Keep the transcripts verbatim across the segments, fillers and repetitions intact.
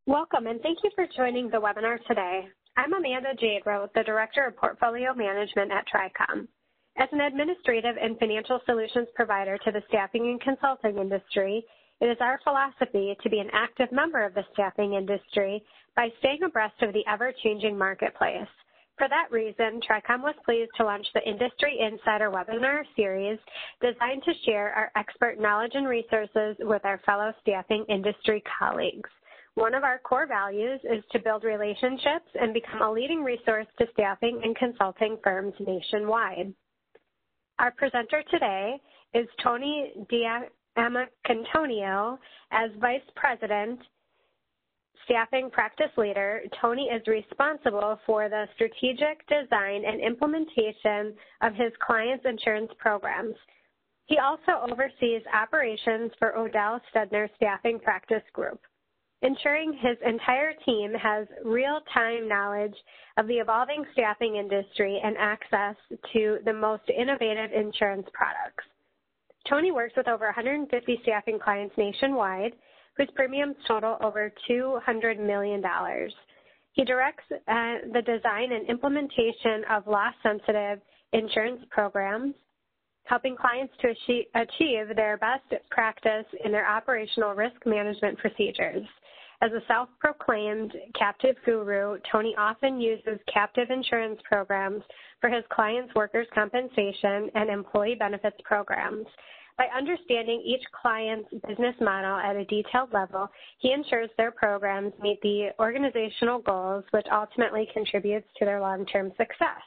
Welcome, and thank you for joining the webinar today. I'm Amanda Jadrow, the Director of Portfolio Management at TRICOM. As an administrative and financial solutions provider to the staffing and consulting industry, it is our philosophy to be an active member of the staffing industry by staying abreast of the ever-changing marketplace. For that reason, TRICOM was pleased to launch the Industry Insider webinar series designed to share our expert knowledge and resources with our fellow staffing industry colleagues. One of our core values is to build relationships and become a leading resource to staffing and consulting firms nationwide. Our presenter today is Tony D'Amacantonio. As Vice President, Staffing Practice Leader, Tony is responsible for the strategic design and implementation of his clients' insurance programs. He also oversees operations for Odell Studner Staffing Practice Group, ensuring his entire team has real-time knowledge of the evolving staffing industry and access to the most innovative insurance products. Tony works with over one hundred fifty staffing clients nationwide, whose premiums total over two hundred million dollars. He directs uh, the design and implementation of loss-sensitive insurance programs, helping clients to achieve their best practice in their operational risk management procedures. As a self-proclaimed captive guru, Tony often uses captive insurance programs for his clients' workers' compensation and employee benefits programs. By understanding each client's business model at a detailed level, he ensures their programs meet the organizational goals, which ultimately contributes to their long-term success.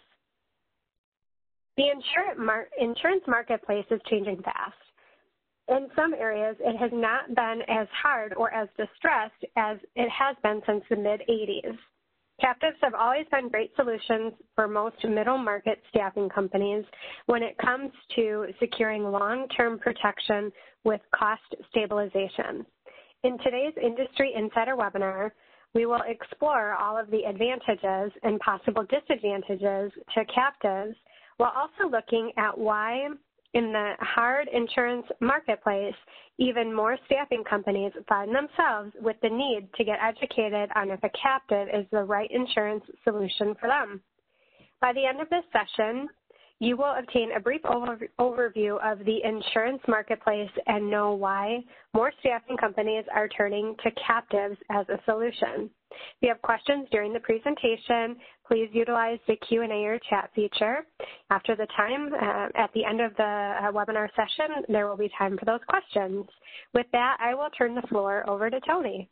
The insurance marketplace is changing fast. In some areas, it has not been as hard or as distressed as it has been since the mid eighties. Captives have always been great solutions for most middle market staffing companies when it comes to securing long-term protection with cost stabilization. In today's Industry Insider webinar, we will explore all of the advantages and possible disadvantages to captives while also looking at why in the hard insurance marketplace, even more staffing companies find themselves with the need to get educated on if a captive is the right insurance solution for them. By the end of this session, you will obtain a brief over overview of the insurance marketplace and know why more staffing companies are turning to captives as a solution. If you have questions during the presentation, please utilize the Q and A or chat feature. After the time, uh, at the end of the uh, webinar session, there will be time for those questions. With that, I will turn the floor over to Tony.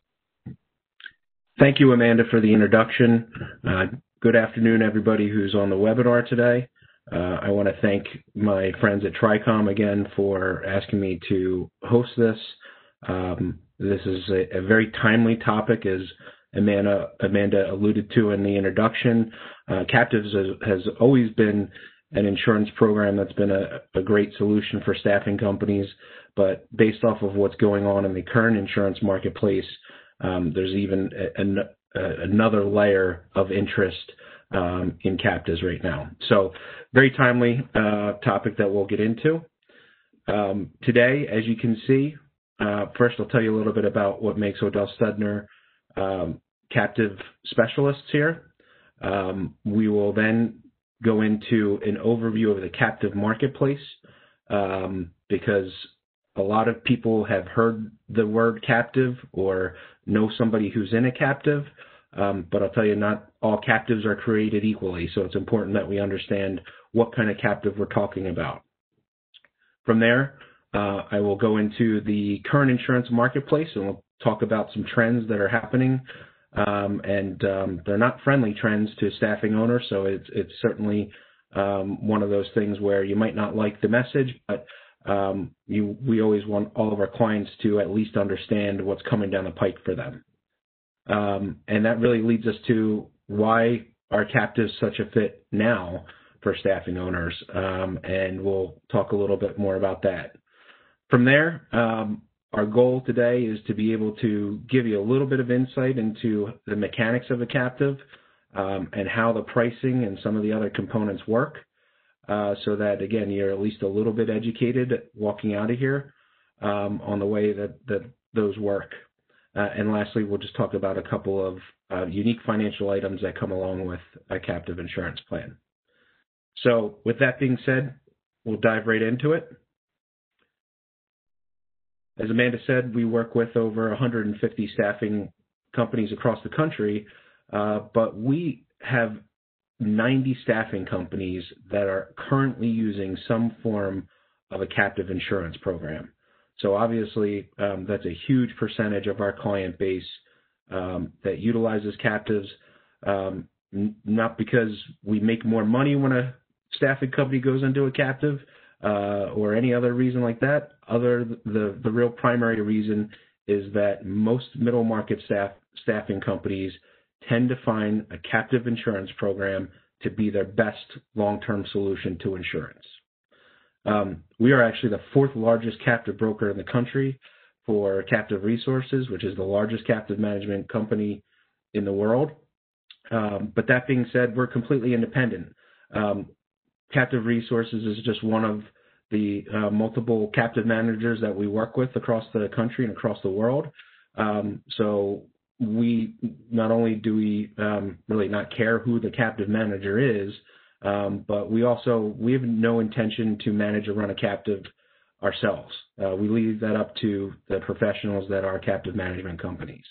Thank you, Amanda, for the introduction. Uh, good afternoon, everybody who's on the webinar today. Uh, I want to thank my friends at TRICOM again for asking me to host this. Um, this is a, a very timely topic, as Amanda, Amanda alluded to in the introduction. Uh, Captives has, has always been an insurance program that's been a, a great solution for staffing companies, but based off of what's going on in the current insurance marketplace, um, there's even a, a, another layer of interest um, in captives right now. So very timely uh, topic that we'll get into. Um, today, as you can see, uh, first I'll tell you a little bit about what makes Odell Studner Um, captive specialists here. Um, we will then go into an overview of the captive marketplace um, because a lot of people have heard the word captive or know somebody who's in a captive, um, but I'll tell you, not all captives are created equally, so it's important that we understand what kind of captive we're talking about. From there, uh, I will go into the current insurance marketplace and we'll talk about some trends that are happening, um, and um, they're not friendly trends to staffing owners, so it's, it's certainly um, one of those things where you might not like the message, but um, you, we always want all of our clients to at least understand what's coming down the pike for them. Um, and that really leads us to why are captives such a fit now for staffing owners, um, and we'll talk a little bit more about that. From there, um, our goal today is to be able to give you a little bit of insight into the mechanics of a captive um, and how the pricing and some of the other components work uh, so that, again, you're at least a little bit educated walking out of here um, on the way that, that those work. Uh, and lastly, we'll just talk about a couple of uh, unique financial items that come along with a captive insurance plan. So with that being said, we'll dive right into it. As Amanda said, we work with over one hundred fifty staffing companies across the country, uh, but we have ninety staffing companies that are currently using some form of a captive insurance program. So obviously, um, that's a huge percentage of our client base um, that utilizes captives, um, n- not because we make more money when a staffing company goes into a captive uh, or any other reason like that. Other the, the real primary reason is that most middle market staff staffing companies tend to find a captive insurance program to be their best long-term solution to insurance. Um, we are actually the fourth largest captive broker in the country for Captive Resources, which is the largest captive management company in the world. Um, but that being said, we're completely independent. Um, Captive Resources is just one of the uh, multiple captive managers that we work with across the country and across the world. Um, so we not only do we um, really not care who the captive manager is, um, but we also we have no intention to manage or run a captive ourselves. Uh, we leave that up to the professionals that are captive management companies.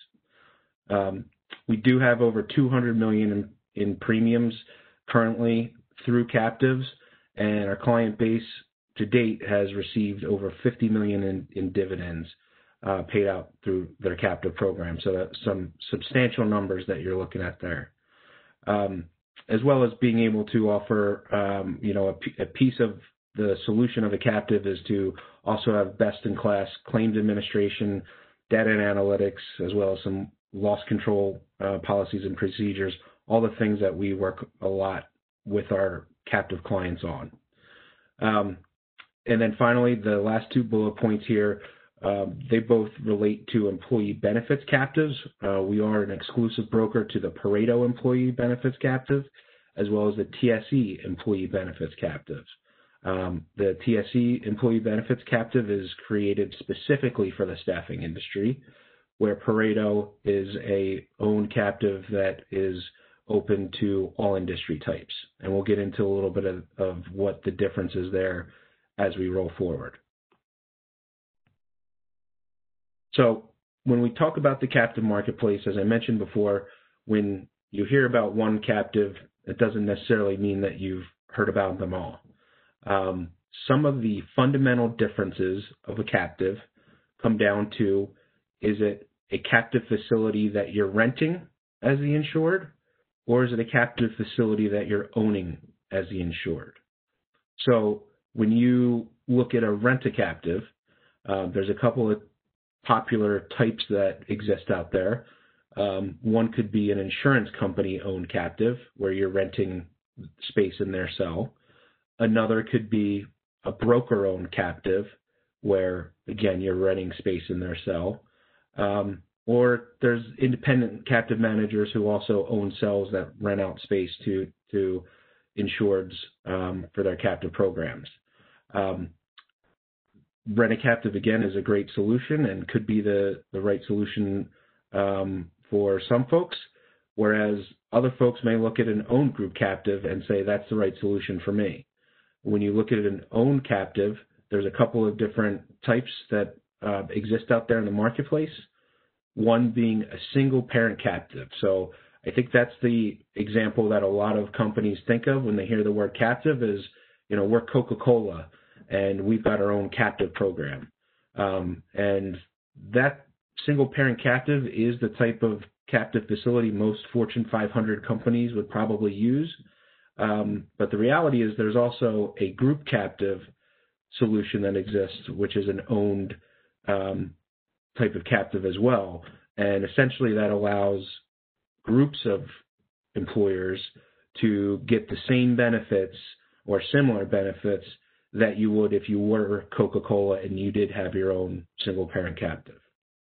Um, we do have over two hundred million dollars in, in premiums currently through captives, and our client base to date has received over fifty million dollars in, in dividends uh, paid out through their captive program. So that's some substantial numbers that you're looking at there. Um, as well as being able to offer, um, you know, a, p- a piece of the solution of a captive is to also have best-in-class claims administration, data and analytics, as well as some loss control uh, policies and procedures, all the things that we work a lot with our captive clients on. Um, and then finally, the last two bullet points here, um, they both relate to employee benefits captives. Uh, we are an exclusive broker to the Pareto Employee Benefits Captive, as well as the T S E Employee Benefits Captives. Um, the T S E Employee Benefits Captive is created specifically for the staffing industry, where Pareto is a owned captive that is open to all industry types. And we'll get into a little bit of, of what the difference is there as we roll forward. So when we talk about the captive marketplace, as I mentioned before, when you hear about one captive, it doesn't necessarily mean that you've heard about them all. Um, some of the fundamental differences of a captive come down to, is it a captive facility that you're renting as the insured, or is it a captive facility that you're owning as the insured? So when you look at a rent-a-captive, uh, there's a couple of popular types that exist out there. Um, one could be an insurance company-owned captive, where you're renting space in their cell. Another could be a broker-owned captive, where, again, you're renting space in their cell. Um, or there's independent captive managers who also own cells that rent out space to, to insureds um, for their captive programs. Um, Rent-a-captive, again, is a great solution and could be the, the right solution um, for some folks, whereas other folks may look at an owned group captive and say that's the right solution for me. When you look at an owned captive, there's a couple of different types that uh, exist out there in the marketplace, one being a single parent captive. So I think that's the example that a lot of companies think of when they hear the word captive is, you know, we're Coca-Cola and we've got our own captive program. Um, and that single parent captive is the type of captive facility most Fortune five hundred companies would probably use. Um, but the reality is there's also a group captive solution that exists, which is an owned um, type of captive as well. And essentially that allows groups of employers to get the same benefits or similar benefits that you would if you were Coca-Cola and you did have your own single parent captive.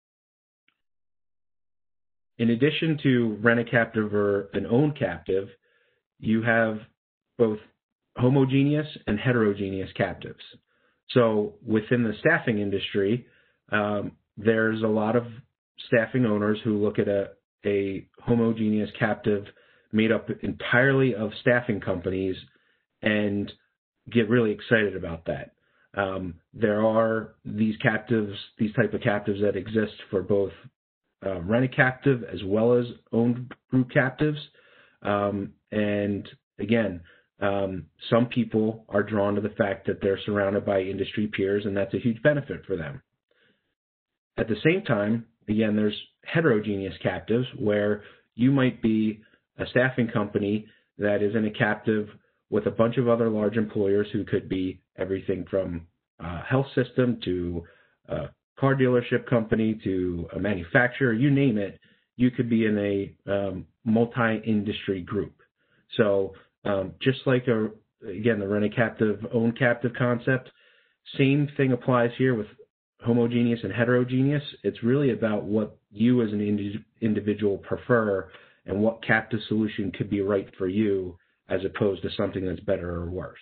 In addition to rent-a-captive or an owned captive, you have both homogeneous and heterogeneous captives. So within the staffing industry, um, there's a lot of staffing owners who look at a, a homogeneous captive made up entirely of staffing companies and get really excited about that. Um, there are these captives, these type of captives that exist for both uh, rent-a-captive as well as owned group captives. Um, and again, um, some people are drawn to the fact that they're surrounded by industry peers, and that's a huge benefit for them. At the same time, again, there's heterogeneous captives where you might be a staffing company that is in a captive with a bunch of other large employers who could be everything from a health system to a car dealership company to a manufacturer, you name it, you could be in a um, multi-industry group. So um, just like, a, again, the rent-a-captive, own-captive concept, same thing applies here with homogeneous and heterogeneous. It's really about what you as an indi- individual prefer and what captive solution could be right for you as opposed to something that's better or worse.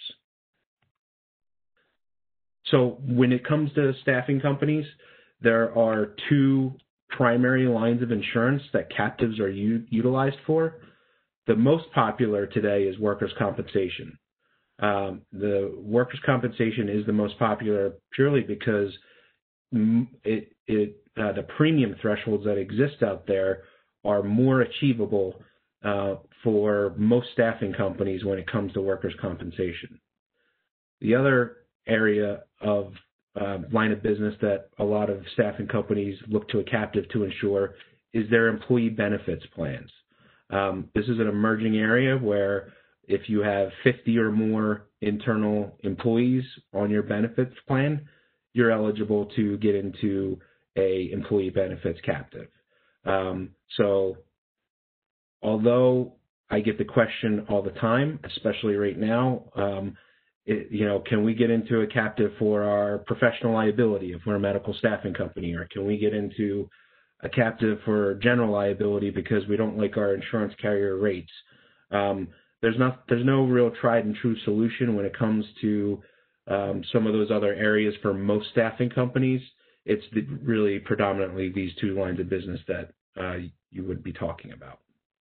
So when it comes to staffing companies, there are two primary lines of insurance that captives are u- utilized for. The most popular today is workers' compensation. Um, the workers' compensation is the most popular purely because it, it, uh, the premium thresholds that exist out there are more achievable uh, for most staffing companies when it comes to workers' compensation. The other area of uh, line of business that a lot of staffing companies look to a captive to insure is their employee benefits plans. Um, this is an emerging area where if you have fifty or more internal employees on your benefits plan, you're eligible to get into a employee benefits captive. Um, so although I get the question all the time, especially right now, um, it, you know, can we get into a captive for our professional liability if we're a medical staffing company, or can we get into a captive for general liability because we don't like our insurance carrier rates? Um, there's not, there's no real tried and true solution when it comes to um, some of those other areas for most staffing companies. It's the, really predominantly these two lines of business that uh, you would be talking about.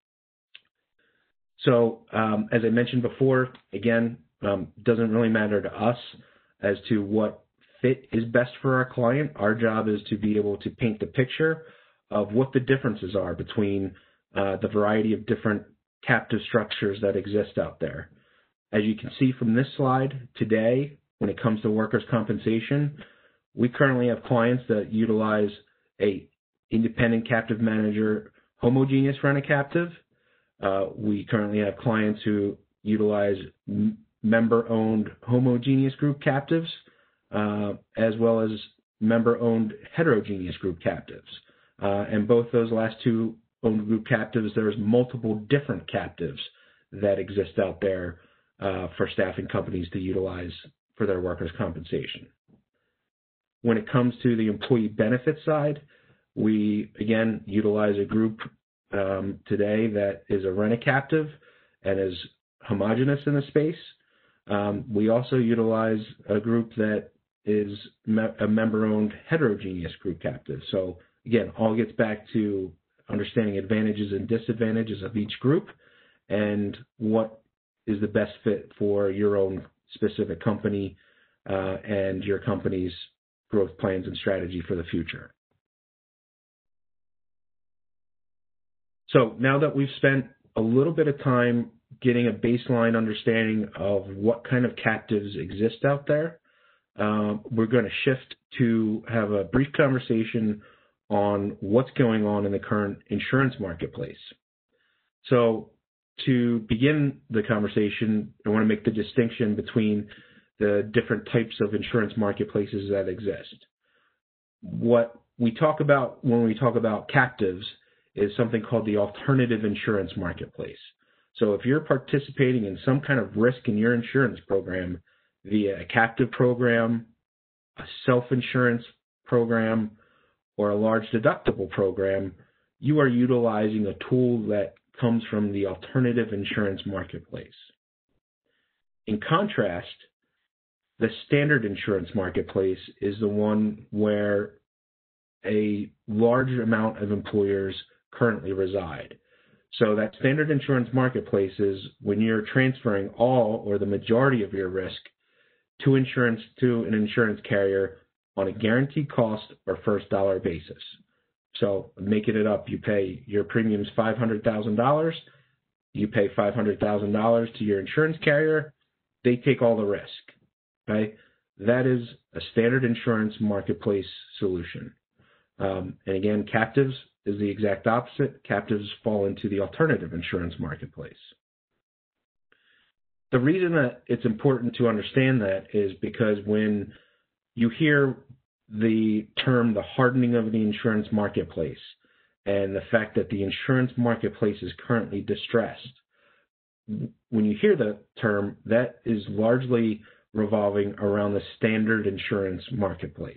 So um, as I mentioned before, again, um, doesn't really matter to us as to what fit is best for our client. Our job is to be able to paint the picture of what the differences are between uh, the variety of different captive structures that exist out there. As you can see from this slide, today, when it comes to workers' compensation, we currently have clients that utilize a independent captive manager homogeneous rent-a-captive. Uh, we currently have clients who utilize m- member-owned homogeneous group captives, uh, as well as member-owned heterogeneous group captives. Uh, and both those last two owned group captives, there's multiple different captives that exist out there uh, for staffing companies to utilize for their workers' compensation. When it comes to the employee benefit side, we, again, utilize a group um, today that is a rent-a-captive and is homogenous in the space. Um, we also utilize a group that is me- a member-owned heterogeneous group captive. So, again, all gets back to understanding advantages and disadvantages of each group and what is the best fit for your own specific company uh, and your company's growth plans and strategy for the future. So now that we've spent a little bit of time getting a baseline understanding of what kind of captives exist out there, uh, we're going to shift to have a brief conversation on what's going on in the current insurance marketplace. So to begin the conversation, I want to make the distinction between the different types of insurance marketplaces that exist. What we talk about when we talk about captives is something called the alternative insurance marketplace. So if you're participating in some kind of risk in your insurance program via a captive program, a self-insurance program, or a large deductible program, you are utilizing a tool that comes from the alternative insurance marketplace. In contrast, the standard insurance marketplace is the one where a large amount of employers currently reside. So that standard insurance marketplace is when you're transferring all or the majority of your risk to insurance to an insurance carrier on a guaranteed cost or first dollar basis. So making it up, you pay your premiums five hundred thousand dollars, you pay five hundred thousand dollars to your insurance carrier, they take all the risk. Okay? That is a standard insurance marketplace solution. Um, and again, captives is the exact opposite. Captives fall into the alternative insurance marketplace. The reason that it's important to understand that is because when you hear the term the hardening of the insurance marketplace and the fact that the insurance marketplace is currently distressed, when you hear the term, that is largely revolving around the standard insurance marketplace.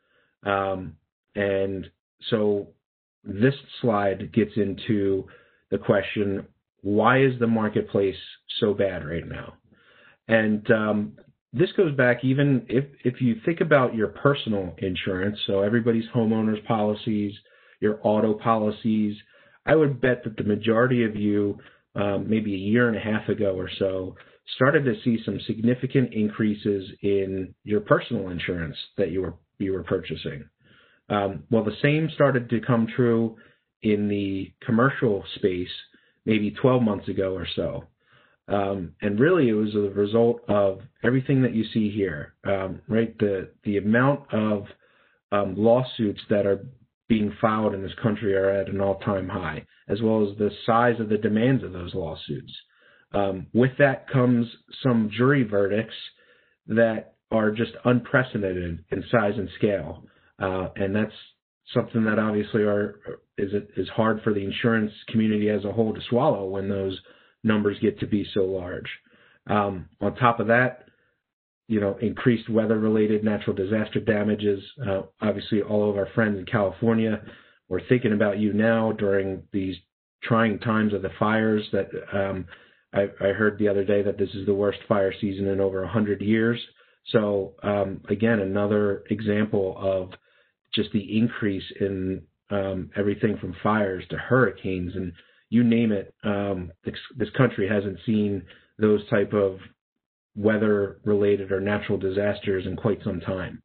Um, and so this slide gets into the question, why is the marketplace so bad right now? And um, this goes back even if, if you think about your personal insurance, so everybody's homeowners policies, your auto policies, I would bet that the majority of you, um, maybe a year and a half ago or so, started to see some significant increases in your personal insurance that you were you were purchasing. Um, well, the same started to come true in the commercial space maybe twelve months ago or so. Um, and really it was a result of everything that you see here, um, right? The, the amount of um, lawsuits that are being filed in this country are at an all-time high, as well as the size of the demands of those lawsuits. Um, with that comes some jury verdicts that are just unprecedented in size and scale. Uh, and that's something that obviously are, is, is hard for the insurance community as a whole to swallow when those numbers get to be so large. Um, on top of that, you know, increased weather-related natural disaster damages. Uh, obviously, all of our friends in California, we're thinking about you now during these trying times of the fires that um, I, I heard the other day that this is the worst fire season in over one hundred years. So, um, again, another example of just the increase in um, everything from fires to hurricanes and you name it. Um, this, this country hasn't seen those type of weather-related or natural disasters in quite some time.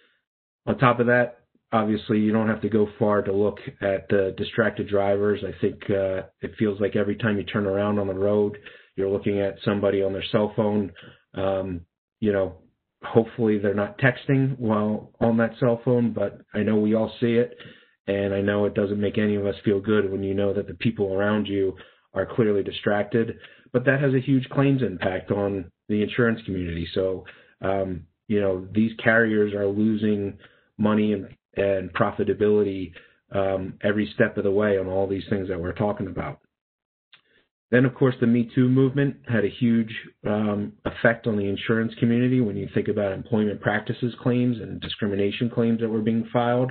On top of that, obviously, you don't have to go far to look at the distracted drivers. I think uh, it feels like every time you turn around on the road, you're looking at somebody on their cell phone. Um, you know, hopefully they're not texting while on that cell phone, but I know we all see it. And I know it doesn't make any of us feel good when you know that the people around you are clearly distracted. But that has a huge claims impact on the insurance community. So, um, you know, these carriers are losing money and, and profitability um, every step of the way on all these things that we're talking about. Then, of course, the Me Too movement had a huge um, effect on the insurance community when you think about employment practices claims and discrimination claims that were being filed.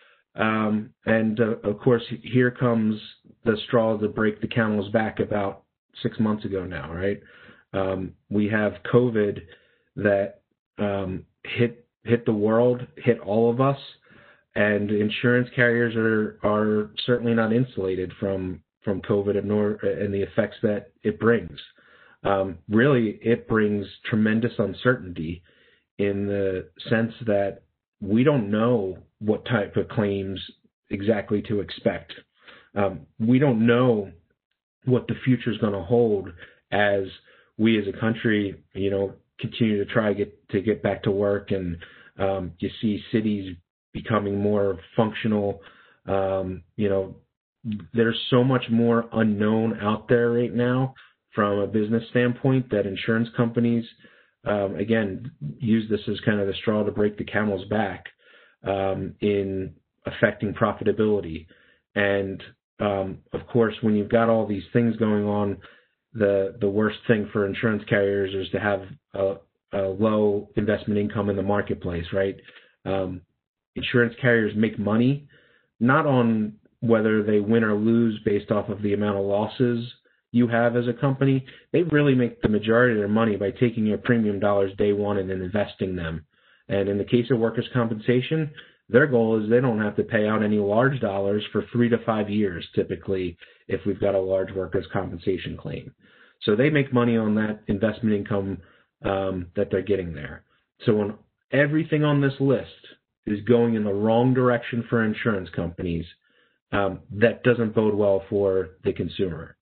Um, and, uh, of course, here comes the straw to break the camel's back about six months ago now, right? Um, we have COVID that um, hit hit the world, hit all of us, and insurance carriers are are certainly not insulated from from COVID and, nor, and the effects that it brings. Um, really, it brings tremendous uncertainty in the sense that we don't know what type of claims exactly to expect. Um, we don't know what the future is going to hold as we as a country, you know, continue to try get to get back to work, and um, you see cities becoming more functional. Um, you know, there's so much more unknown out there right now from a business standpoint that insurance companies, um, again, use this as kind of the straw to break the camel's back um, in affecting profitability. And um, of course, when you've got all these things going on, the the worst thing for insurance carriers is to have a, a low investment income in the marketplace, right? Um, insurance carriers make money not on whether they win or lose based off of the amount of losses you have as a company. They really make the majority of their money by taking your premium dollars day one and then investing them. And in the case of workers' compensation, Their goal is they don't have to pay out any large dollars for three to five years, typically, if we've got a large workers' compensation claim. So they make money on that investment income um, that they're getting there. So when everything on this list is going in the wrong direction for insurance companies, um, that doesn't bode well for the consumer.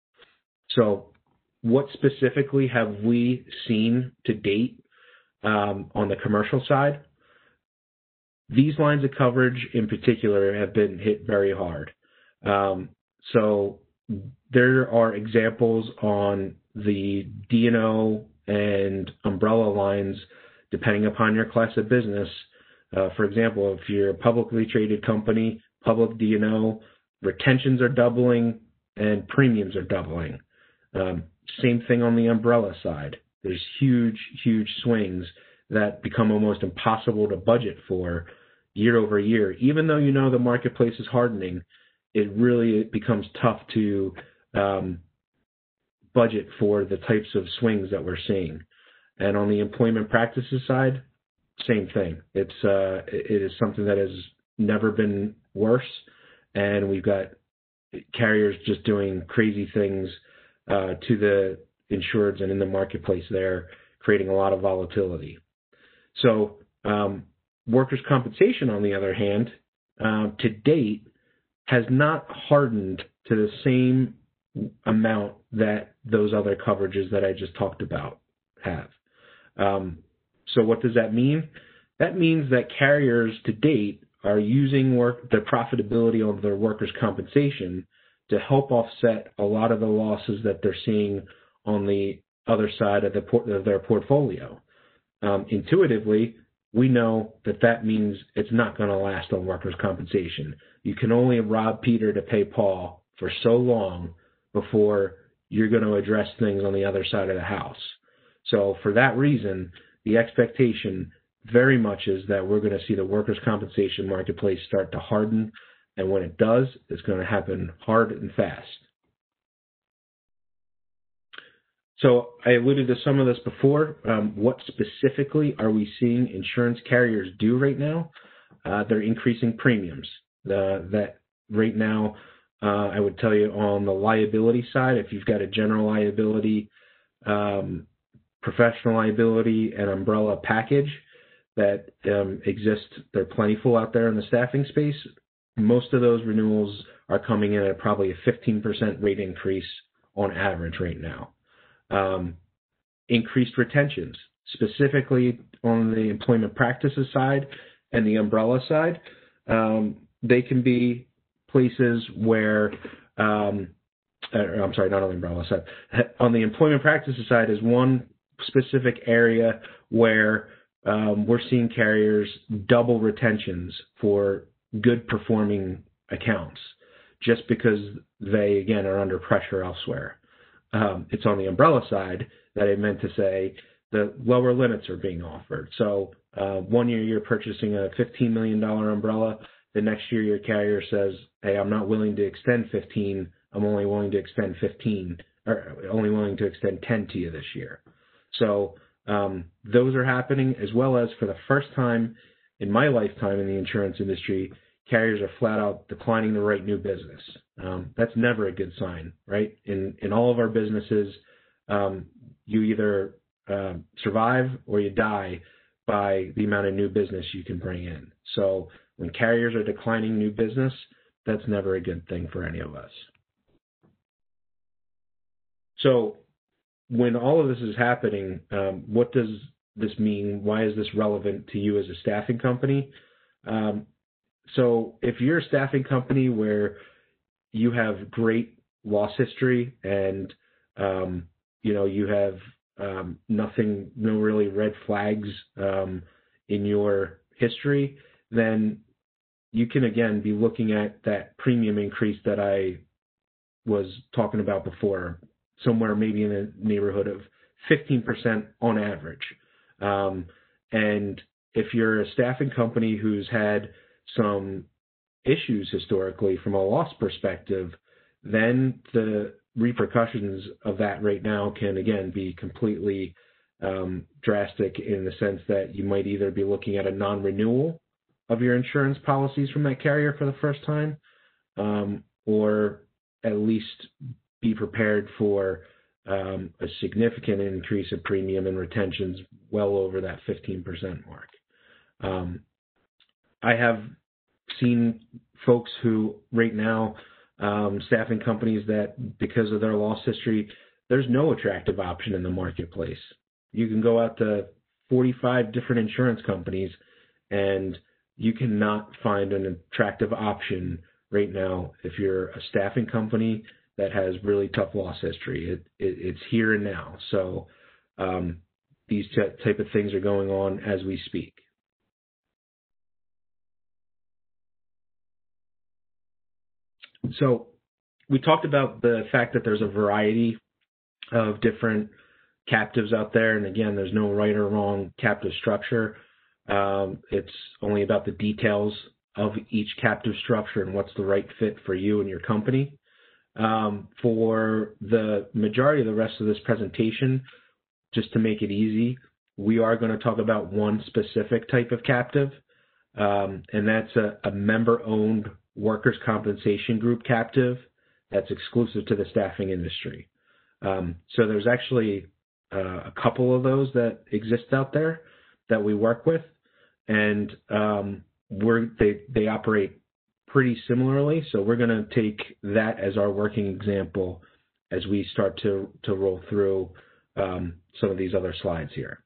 So what specifically have we seen to date um, on the commercial side? These lines of coverage in particular have been hit very hard. Um, so there are examples on the D and O and umbrella lines, depending upon your class of business. Uh, for example, if you're a publicly traded company, public D and O, retentions are doubling and premiums are doubling. Um, same thing on the umbrella side. There's huge, huge swings that become almost impossible to budget for year over year. Even though you know the marketplace is hardening, it really becomes tough to um, budget for the types of swings that we're seeing. And on the employment practices side, same thing. It's uh, it is something that has never been worse, and we've got carriers just doing crazy things uh, to the insureds and in the marketplace there, creating a lot of volatility. So um, workers' compensation, on the other hand, uh, to date, has not hardened to the same amount that those other coverages that I just talked about have. Um, so what does that mean? That means that carriers to date are using work the profitability of their workers' compensation to help offset a lot of the losses that they're seeing on the other side of, the por- of their portfolio. Um, intuitively, we know that that means it's not going to last on workers' compensation. You can only rob Peter to pay Paul for so long before you're going to address things on the other side of the house. So for that reason, the expectation very much is that we're going to see the workers' compensation marketplace start to harden, and when it does, it's going to happen hard and fast. So I alluded to some of this before. Um, what specifically are we seeing insurance carriers do right now? Uh, they're increasing premiums. Uh, that right now, uh, I would tell you on the liability side, if you've got a general liability, um, professional liability, and umbrella package that um, exist, they're plentiful out there in the staffing space. Most of those renewals are coming in at probably a fifteen percent rate increase on average right now. Um, increased retentions, specifically on the employment practices side and the umbrella side. Um, they can be places where, um, uh, I'm sorry, not on the umbrella side. On the employment practices side is one specific area where um, we're seeing carriers double retentions for good performing accounts just because they, again, are under pressure elsewhere. Um, it's on the umbrella side that I meant to say the lower limits are being offered. So uh, one year you're purchasing a fifteen million dollars umbrella. The next year your carrier says, hey, I'm not willing to extend fifteen. I'm only willing to extend fifteen, or only willing to extend ten to you this year. So um, those are happening, as well as for the first time in my lifetime in the insurance industry, carriers are flat out declining to write new business. Um, that's never a good sign, right? In in all of our businesses, um, you either uh, survive or you die by the amount of new business you can bring in. So when carriers are declining new business, that's never a good thing for any of us. So when all of this is happening, um, what does this mean? Why is this relevant to you as a staffing company? Um, So if you're a staffing company where you have great loss history and, um, you know, you have um, nothing, no really red flags um, in your history, then you can, again, be looking at that premium increase that I was talking about before, somewhere maybe in the neighborhood of fifteen percent on average. Um, and if you're a staffing company who's had some issues historically from a loss perspective, then the repercussions of that right now can, again, be completely um, drastic in the sense that you might either be looking at a non-renewal of your insurance policies from that carrier for the first time, um, or at least be prepared for um, a significant increase of premium and retentions well over that fifteen percent mark. Um, I have seen folks who right now, um, staffing companies that because of their loss history, there's no attractive option in the marketplace. You can go out to forty-five different insurance companies and you cannot find an attractive option right now if you're a staffing company that has really tough loss history. It, it, it's here and now. So um, these t- type of things are going on as we speak. So we talked about the fact that there's a variety of different captives out there. And again, there's no right or wrong captive structure. Um, it's only about the details of each captive structure and what's the right fit for you and your company. Um, for the majority of the rest of this presentation, just to make it easy, we are going to talk about one specific type of captive, um, and that's a, a member-owned workers' compensation group captive that's exclusive to the staffing industry. Um, so there's actually uh, a couple of those that exist out there that we work with, and um, we're, they, they operate pretty similarly. So we're going to take that as our working example as we start to, to roll through um, some of these other slides here.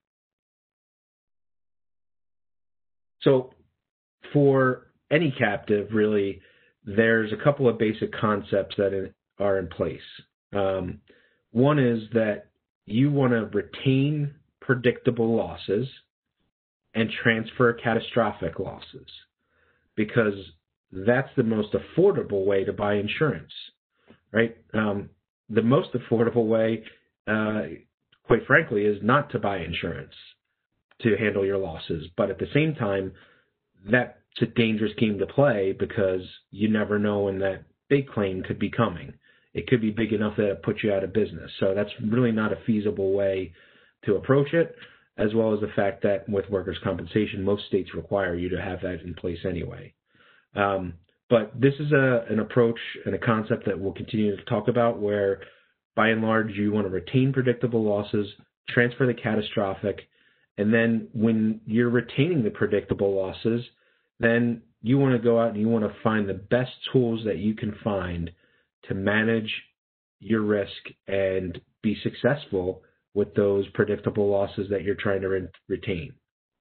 So for any captive, really, there's a couple of basic concepts that are in place. Um, one is that you want to retain predictable losses and transfer catastrophic losses, because that's the most affordable way to buy insurance, right? Um, the most affordable way, uh, quite frankly, is not to buy insurance to handle your losses. But at the same time, that's a dangerous game to play because you never know when that big claim could be coming. It could be big enough that it puts you out of business. So that's really not a feasible way to approach it, as well as the fact that with workers' compensation, most states require you to have that in place anyway. Um, but this is a, an approach and a concept that we'll continue to talk about where, by and large, you want to retain predictable losses, transfer the catastrophic, and then when you're retaining the predictable losses, then you want to go out and you want to find the best tools that you can find to manage your risk and be successful with those predictable losses that you're trying to re- retain.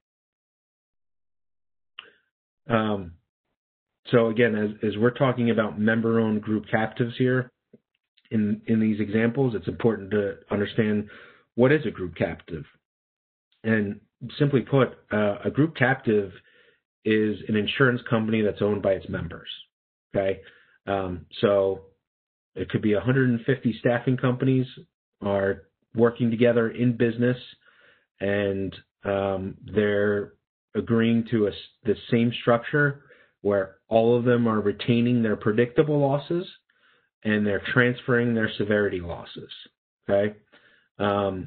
Um, so again, as, as we're talking about member-owned group captives here, in, in these examples, it's important to understand what is a group captive. And simply put, uh, a group captive is an insurance company that's owned by its members, okay? Um, so it could be one hundred fifty staffing companies are working together in business, and um, they're agreeing to a, the same structure where all of them are retaining their predictable losses and they're transferring their severity losses, okay? Um,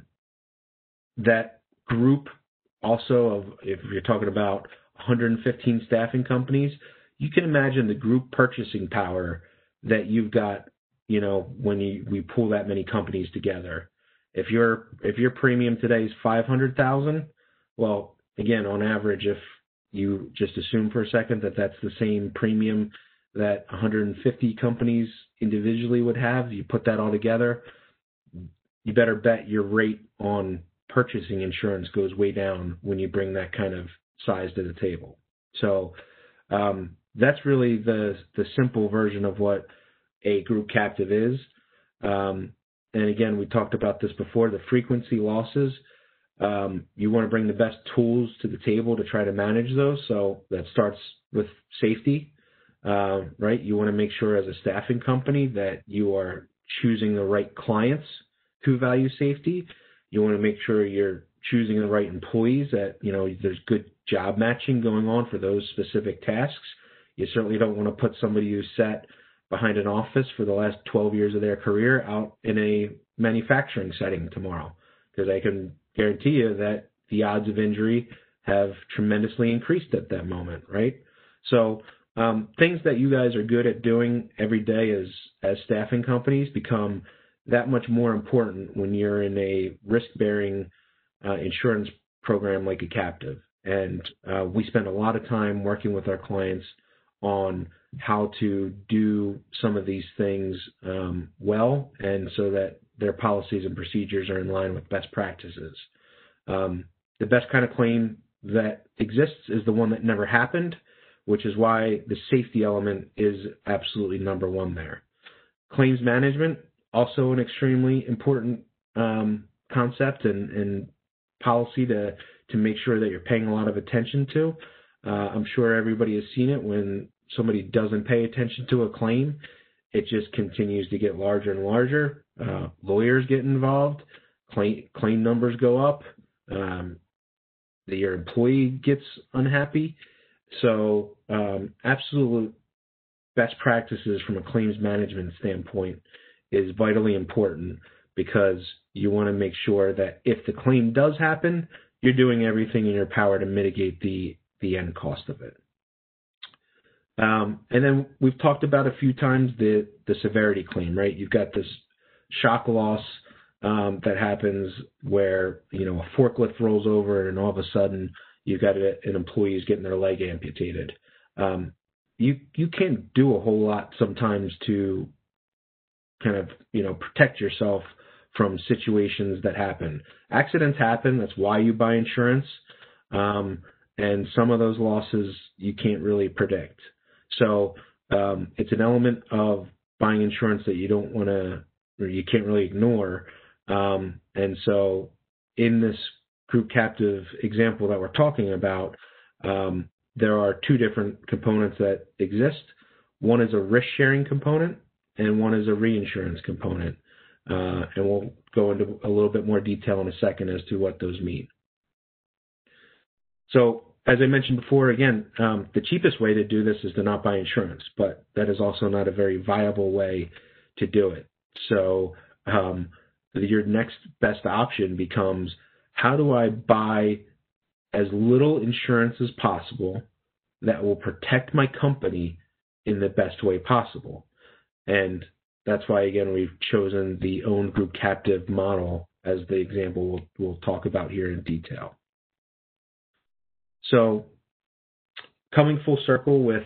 that group also, of if you're talking about one hundred fifteen staffing companies, you can imagine the group purchasing power that you've got, you know, when you, we pull that many companies together. If your if your premium today is five hundred thousand, well, again, on average, if you just assume for a second that that's the same premium that one hundred fifty companies individually would have, you put that all together, you better bet your rate on purchasing insurance goes way down when you bring that kind of size to the table. So um, that's really the the simple version of what a group captive is. Um, and again, we talked about this before, the frequency losses. Um, you want to bring the best tools to the table to try to manage those. So that starts with safety, uh, right? You want to make sure as a staffing company that you are choosing the right clients who value safety. You want to make sure you're choosing the right employees, that, you know, there's good job matching going on for those specific tasks. You certainly don't want to put somebody who's sat behind an office for the last twelve years of their career out in a manufacturing setting tomorrow, because I can guarantee you that the odds of injury have tremendously increased at that moment, right? So um, things that you guys are good at doing every day as, as staffing companies become that much more important when you're in a risk-bearing uh, insurance program like a captive. And uh, we spend a lot of time working with our clients on how to do some of these things um, well, and so that their policies and procedures are in line with best practices. Um, the best kind of claim that exists is the one that never happened, which is why the safety element is absolutely number one there. Claims management, also an extremely important um, concept and, and policy to, to make sure that you're paying a lot of attention to. Uh, I'm sure everybody has seen it when somebody doesn't pay attention to a claim. It just continues to get larger and larger. Uh, lawyers get involved. Claim, claim numbers go up. Um, the, your employee gets unhappy. So um, absolute best practices from a claims management standpoint is vitally important, because you want to make sure that if the claim does happen, you're doing everything in your power to mitigate the, the end cost of it. Um, and then we've talked about a few times the, the severity claim, right? You've got this shock loss um, that happens where, you know, a forklift rolls over and all of a sudden you've got a, an employee who's getting their leg amputated. Um, you, you can't do a whole lot sometimes to kind of, you know, protect yourself from situations that happen. Accidents happen. That's why you buy insurance. Um, and some of those losses you can't really predict. So um, it's an element of buying insurance that you don't want to, or you can't really ignore. Um, and so in this group captive example that we're talking about, um, there are two different components that exist. One is a risk-sharing component, and one is a reinsurance component. Uh, and we'll go into a little bit more detail in a second as to what those mean. So as I mentioned before, again, um, the cheapest way to do this is to not buy insurance, but that is also not a very viable way to do it. So um, your next best option becomes, how do I buy as little insurance as possible that will protect my company in the best way possible? And that's why, again, we've chosen the owned group captive model as the example we'll, we'll talk about here in detail. So coming full circle with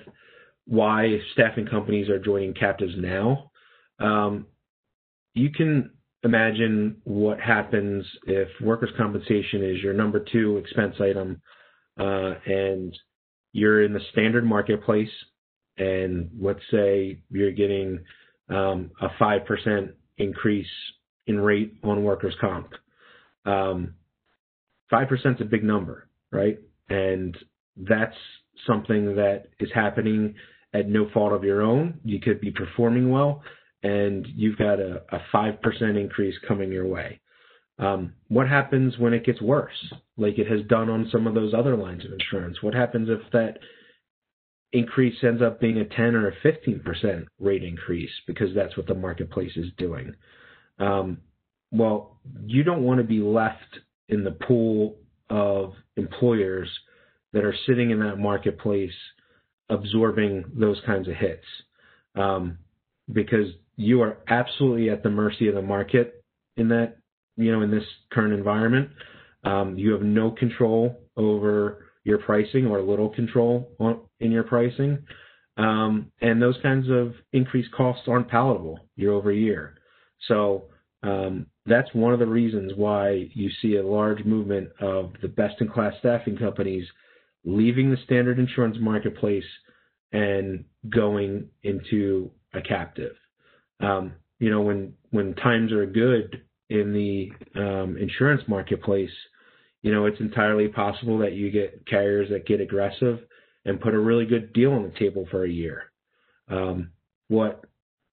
why staffing companies are joining captives now, um, you can imagine what happens if workers' compensation is your number two expense item uh, and you're in the standard marketplace, and let's say you're getting um, a five percent increase in rate on workers' comp. Um, five percent is a big number, right? And that's something that is happening at no fault of your own. You could be performing well, and you've got a, a five percent increase coming your way. Um, what happens when it gets worse, like it has done on some of those other lines of insurance? What happens if that increase ends up being a ten or a fifteen percent rate increase, because that's what the marketplace is doing? Um, well, you don't want to be left in the pool of employers that are sitting in that marketplace absorbing those kinds of hits, um, because you are absolutely at the mercy of the market in that, you know, in this current environment. Um, you have no control over your pricing, or little control on, in your pricing. Um, and those kinds of increased costs aren't palatable year over year. So um, that's one of the reasons why you see a large movement of the best-in-class staffing companies leaving the standard insurance marketplace and going into a captive. Um, you know, when, when times are good in the um, insurance marketplace, you know, it's entirely possible that you get carriers that get aggressive and put a really good deal on the table for a year. Um, what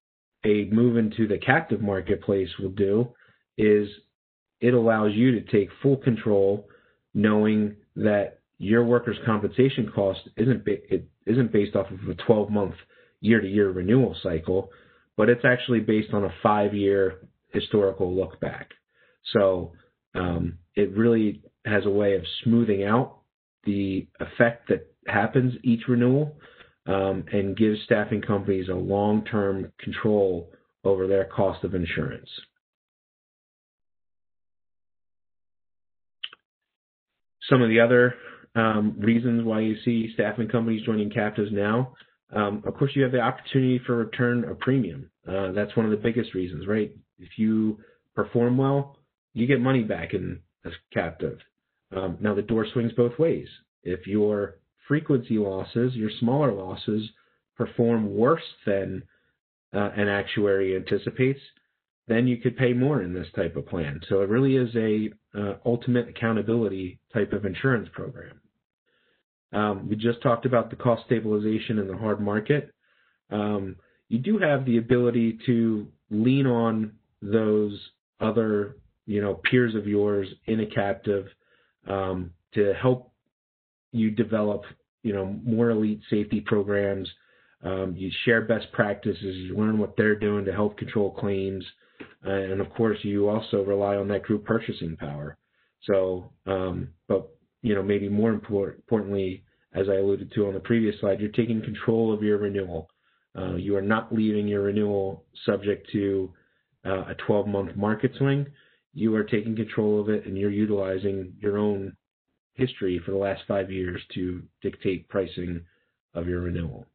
a move into the captive marketplace will do is it allows you to take full control, knowing that your workers' compensation cost isn't ba- it isn't based off of a twelve-month year-to-year renewal cycle, but it's actually based on a five-year historical look back. So um, it really has a way of smoothing out the effect that happens each renewal. um, and gives staffing companies a long-term control over their cost of insurance. Some of the other um, reasons why you see staffing companies joining captives now, um, of course, you have the opportunity for return of premium. Uh, that's one of the biggest reasons, right? If you perform well, you get money back in a captive. Um, now, the door swings both ways. If your frequency losses, your smaller losses, perform worse than uh, an actuary anticipates, then you could pay more in this type of plan. So it really is a uh, ultimate accountability type of insurance program. Um, we just talked about the cost stabilization in the hard market. Um, you do have the ability to lean on those other, you know, peers of yours in a captive um, to help you develop, you know, more elite safety programs. Um, you share best practices. You learn what they're doing to help control claims. Uh, and of course, you also rely on that group purchasing power. So, um, but, you know, maybe more import- importantly, as I alluded to on the previous slide, you're taking control of your renewal. Uh, you are not leaving your renewal subject to uh, a twelve-month market swing. You are taking control of it, and you're utilizing your own history for the last five years to dictate pricing of your renewal.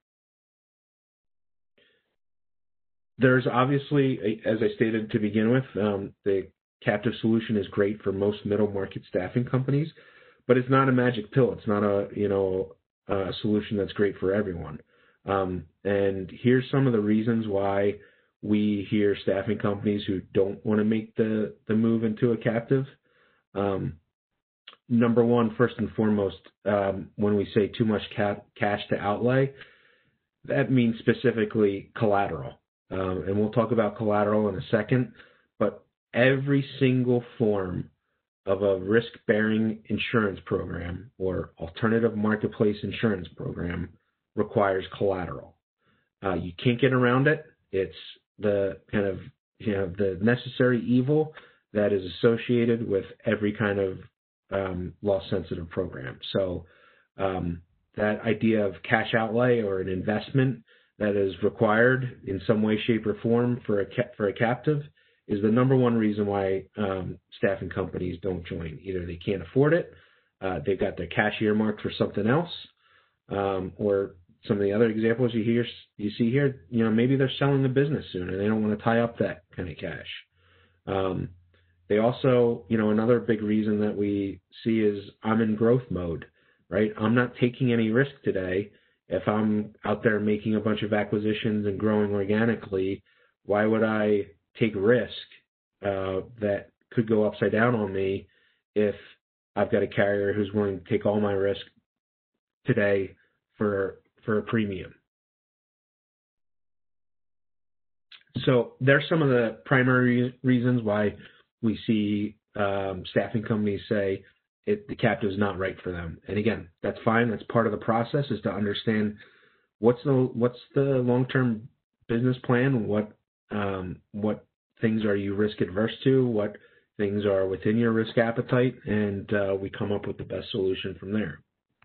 There's obviously, as I stated to begin with, um, the captive solution is great for most middle market staffing companies, but it's not a magic pill. It's not a, you know, a solution that's great for everyone. Um, and here's some of the reasons why we hear staffing companies who don't want to make the, the move into a captive. Um, number one, first and foremost, um, when we say too much cap, cash to outlay, that means specifically collateral. Um, and we'll talk about collateral in a second, but every single form of a risk-bearing insurance program or alternative marketplace insurance program requires collateral. Uh, you can't get around it. It's the kind of, you know, the necessary evil that is associated with every kind of um, loss-sensitive program. So um, that idea of cash outlay or an investment that is required in some way, shape, or form for a ca- for a captive is the number one reason why um, staffing companies don't join. Either they can't afford it, uh, they've got their cash earmarked for something else, um, or some of the other examples you hear you see here, you know, maybe they're selling the business soon and they don't want to tie up that kind of cash. Um, they also, you know, another big reason that we see is I'm in growth mode, right? I'm not taking any risk today. If I'm out there making a bunch of acquisitions and growing organically, why would I take risk uh, that could go upside down on me if I've got a carrier who's willing to take all my risk today for for a premium? So there's some of the primary reasons why we see um, staffing companies say it, the captive is not right for them. And again, that's fine. That's part of the process, is to understand what's the what's the long-term business plan. What um, what things are you risk adverse to? What things are within your risk appetite? And uh, we come up with the best solution from there.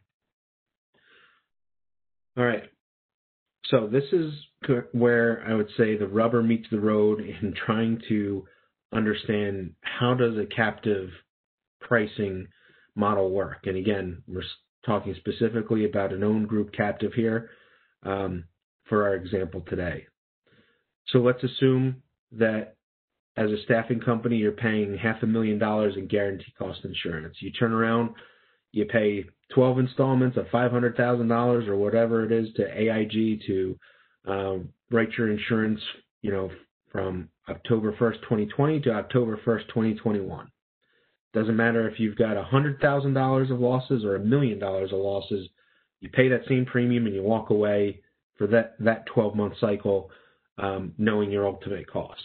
All right. So this is where I would say the rubber meets the road in trying to understand how does a captive pricing model work. And again, we're talking specifically about an owned group captive here um, for our example today. So let's assume that as a staffing company, you're paying half a million dollars in guarantee cost insurance. You turn around, you pay twelve installments of five hundred thousand dollars or whatever it is to A I G to um, write your insurance, you know, from October first, twenty twenty to October first, twenty twenty-one. Doesn't matter if you've got one hundred thousand dollars of losses or a million dollars of losses, you pay that same premium and you walk away for that, that twelve-month cycle um, knowing your ultimate cost.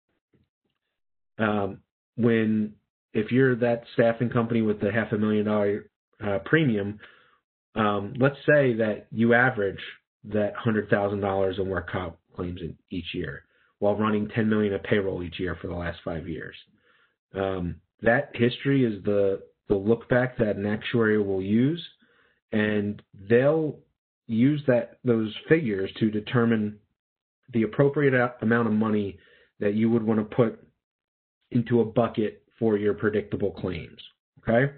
Um, when, if you're that staffing company with the half a million dollar uh, premium, um, let's say that you average that one hundred thousand dollars in work comp claims in each year while running ten million dollars of payroll each year for the last five years. Um, that history is the, the look back that an actuary will use, and they'll use that those figures to determine the appropriate amount of money that you would want to put into a bucket for your predictable claims. Okay?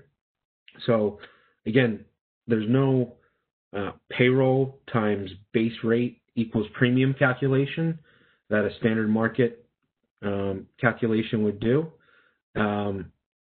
So again, there's no uh, payroll times base rate equals premium calculation that a standard market um, calculation would do. Um,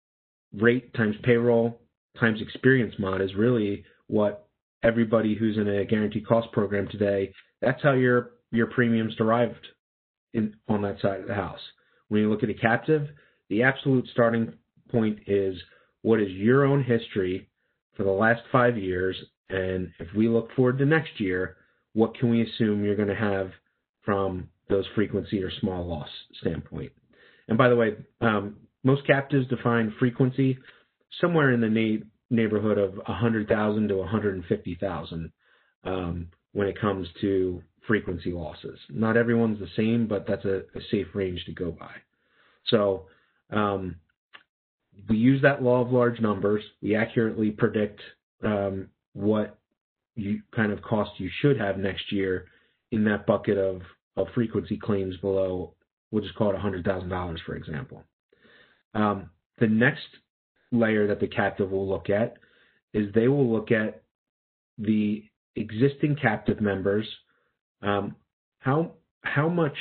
rate times payroll times experience mod is really what everybody who's in a guaranteed cost program today, that's how your your premium's derived in on that side of the house. When you look at a captive, the absolute starting point is what is your own history for the last five years, and if we look forward to next year, what can we assume you're going to have from those frequency or small loss standpoint. And by the way, um, most captives define frequency somewhere in the na- neighborhood of one hundred thousand to one hundred fifty thousand um, when it comes to frequency losses. Not everyone's the same, but that's a, a safe range to go by. So um, we use that law of large numbers. We accurately predict um, what you kind of cost you should have next year in that bucket of, of frequency claims below, we'll just call it one hundred thousand dollars, for example. Um, the next layer that the captive will look at is they will look at the existing captive members. Um, how how much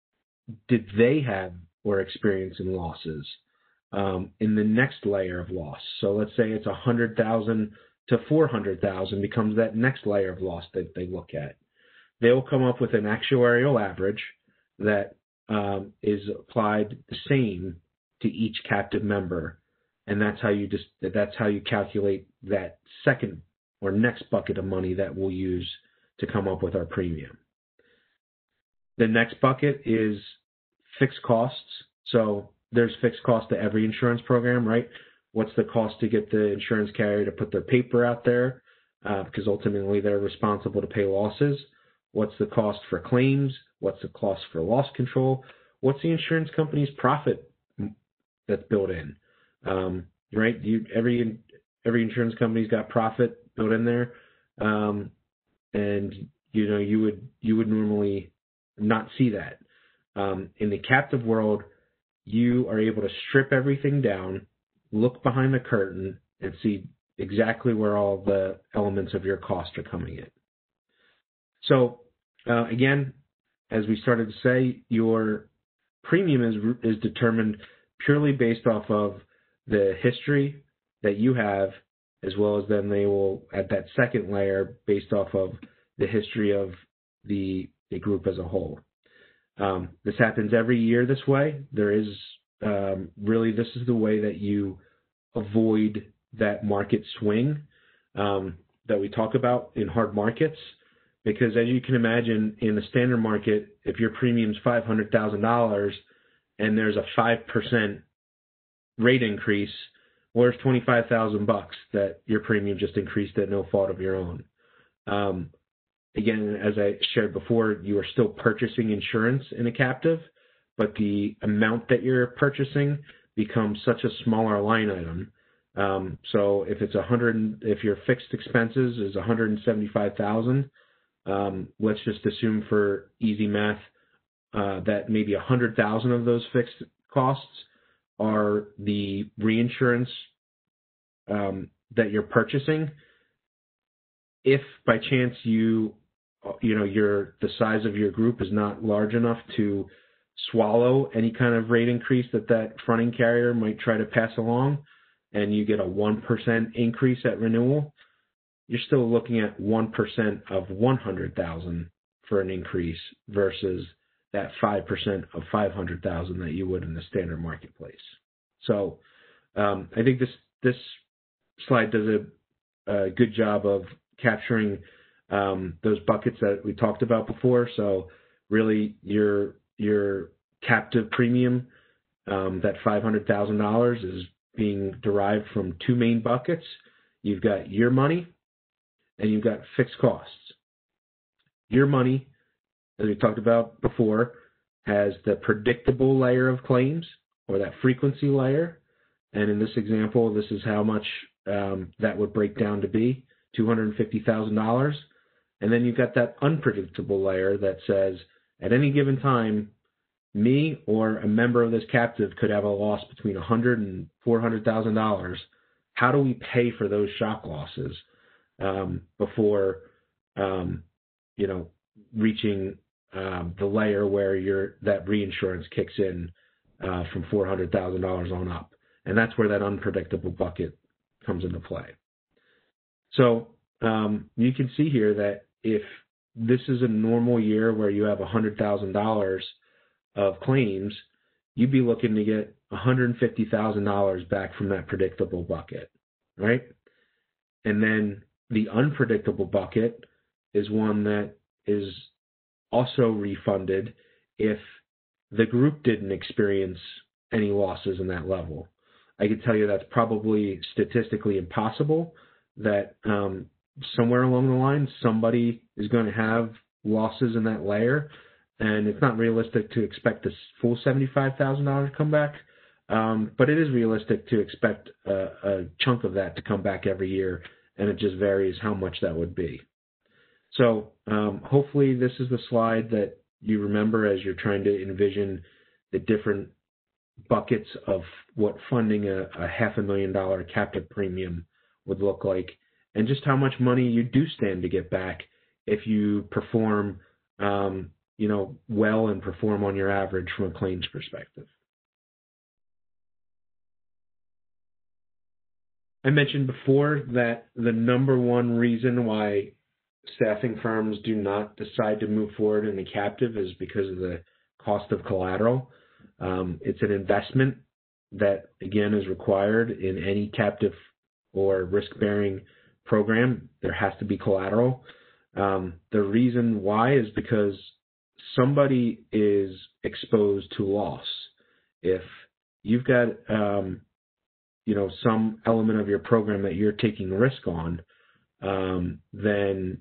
did they have or experience in losses um, in the next layer of loss? So let's say it's one hundred thousand to four hundred thousand becomes that next layer of loss that they look at. They will come up with an actuarial average that um, is applied the same to each captive member, and that's how you just that's how you calculate that second or next bucket of money that we'll use to come up with our premium. The next bucket is fixed costs. So there's fixed cost to every insurance program, right? What's the cost to get the insurance carrier to put their paper out there? Uh, because ultimately they're responsible to pay losses. What's the cost for claims? What's the cost for loss control? What's the insurance company's profit that's built in? Um, right? You, every every insurance company's got profit built in there, um, and you know you would you would normally not see that. Um, in the captive world, you are able to strip everything down, look behind the curtain, and see exactly where all the elements of your cost are coming in. So uh, again, as we started to say, your premium is is determined purely based off of the history that you have, as well as then they will, at that second layer, based off of the history of the, the group as a whole. Um, this happens every year this way. There is um, really, this is the way that you avoid that market swing um, that we talk about in hard markets. Because as you can imagine, in the standard market, if your premium's five hundred thousand dollars and there's a five percent rate increase, well, there's twenty-five thousand bucks that your premium just increased at no fault of your own. Um, again, as I shared before, you are still purchasing insurance in a captive, but the amount that you're purchasing becomes such a smaller line item. Um, so if it's a hundred, if your fixed expenses is one hundred seventy-five thousand, um, let's just assume for easy math uh, that maybe one hundred thousand of those fixed costs are the reinsurance um, that you're purchasing. If by chance you, you know, your the size of your group is not large enough to swallow any kind of rate increase that that fronting carrier might try to pass along, and you get a one percent increase at renewal, you're still looking at one percent of one hundred thousand for an increase versus that five percent of five hundred thousand that you would in the standard marketplace. So um, I think this this slide does a, a good job of capturing um, those buckets that we talked about before. So really your your captive premium, um, that five hundred thousand dollars is being derived from two main buckets. You've got your money and you've got fixed costs. Your money, as we talked about before, has the predictable layer of claims, or that frequency layer. And in this example, this is how much um, that would break down to be, two hundred fifty thousand dollars. And then you've got that unpredictable layer that says, at any given time, me or a member of this captive could have a loss between one hundred thousand dollars and four hundred thousand dollars. How do we pay for those shock losses um, before, um, you know, reaching um, the layer where your that reinsurance kicks in uh, from four hundred thousand dollars on up? And that's where that unpredictable bucket comes into play. So um, you can see here that if this is a normal year where you have one hundred thousand dollars of claims, you'd be looking to get one hundred fifty thousand dollars back from that predictable bucket, right? And then the unpredictable bucket is one that is also refunded if the group didn't experience any losses in that level. I can tell you that's probably statistically impossible, that um, somewhere along the line somebody is going to have losses in that layer, and it's not realistic to expect the full seventy-five thousand dollars to come back, um, but it is realistic to expect a, a chunk of that to come back every year, and it just varies how much that would be. So um, hopefully this is the slide that you remember as you're trying to envision the different buckets of what funding a, a half a million dollar captive premium would look like, and just how much money you do stand to get back if you perform um, you know, well and perform on your average from a claims perspective. I mentioned before that the number one reason why staffing firms do not decide to move forward in a captive is because of the cost of collateral. Um, it's an investment that, again, is required in any captive or risk-bearing program. There has to be collateral. Um, the reason why is because somebody is exposed to loss. If you've got, um, you know, some element of your program that you're taking risk on, um, then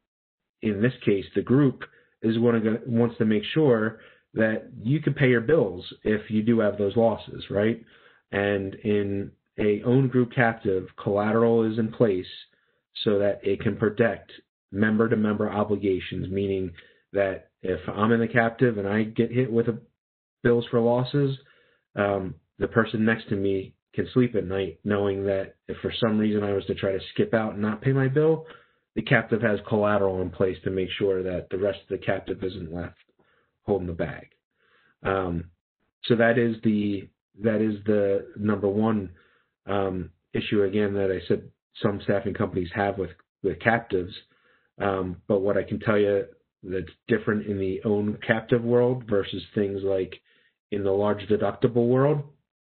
in this case, the group is one to, wants to make sure that you can pay your bills if you do have those losses, right? And in a owned group captive, collateral is in place so that it can protect member-to-member obligations, meaning that if I'm in the captive and I get hit with a bills for losses, um, the person next to me can sleep at night knowing that if for some reason I was to try to skip out and not pay my bill, the captive has collateral in place to make sure that the rest of the captive isn't left holding the bag. Um, so that is the that is the number one um, issue, again, that I said some staffing companies have with, with captives. Um, but what I can tell you that's different in the own captive world versus things like in the large deductible world,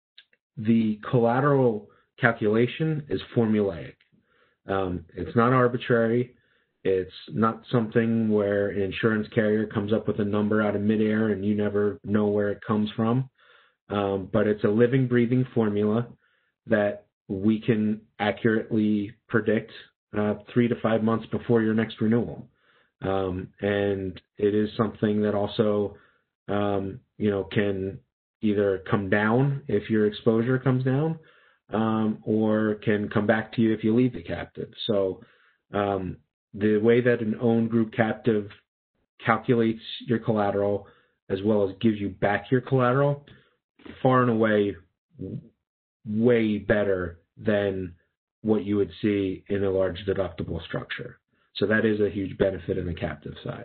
the collateral calculation is formulaic. Um, it's not arbitrary. It's not something where an insurance carrier comes up with a number out of midair and you never know where it comes from. Um, but it's a living, breathing formula that we can accurately predict uh, three to five months before your next renewal. Um, and it is something that also, um, you know, can either come down if your exposure comes down, um, or can come back to you if you leave the captive. So um, the way that an owned group captive calculates your collateral as well as gives you back your collateral, far and away, way better than what you would see in a large deductible structure. So that is a huge benefit in the captive side.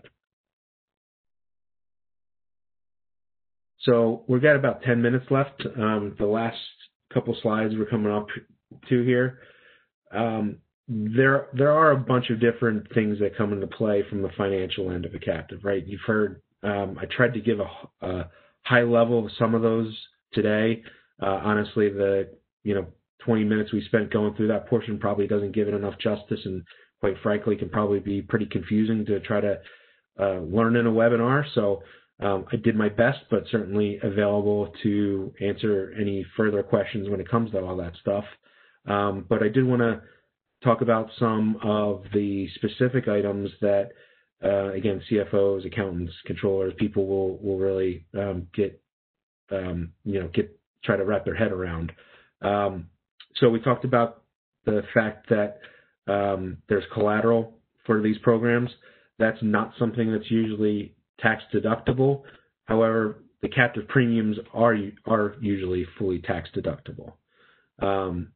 So we've got about ten minutes left. Um, the last couple slides we're coming up to here. Um, there, there are a bunch of different things that come into play from the financial end of a captive, right? You've heard, um, I tried to give a, a high level of some of those today. Uh, honestly, the, you know, twenty minutes we spent going through that portion probably doesn't give it enough justice, and quite frankly can probably be pretty confusing to try to uh, learn in a webinar. So um, I did my best, but certainly available to answer any further questions when it comes to all that stuff. Um, but I did want to talk about some of the specific items that, uh, again, C F Os, accountants, controllers, people will will really um, get, um, you know, get try to wrap their head around. Um, so we talked about the fact that um, there's collateral for these programs. that's not something that's usually tax deductible. However, the captive premiums are are usually fully tax deductible. Um,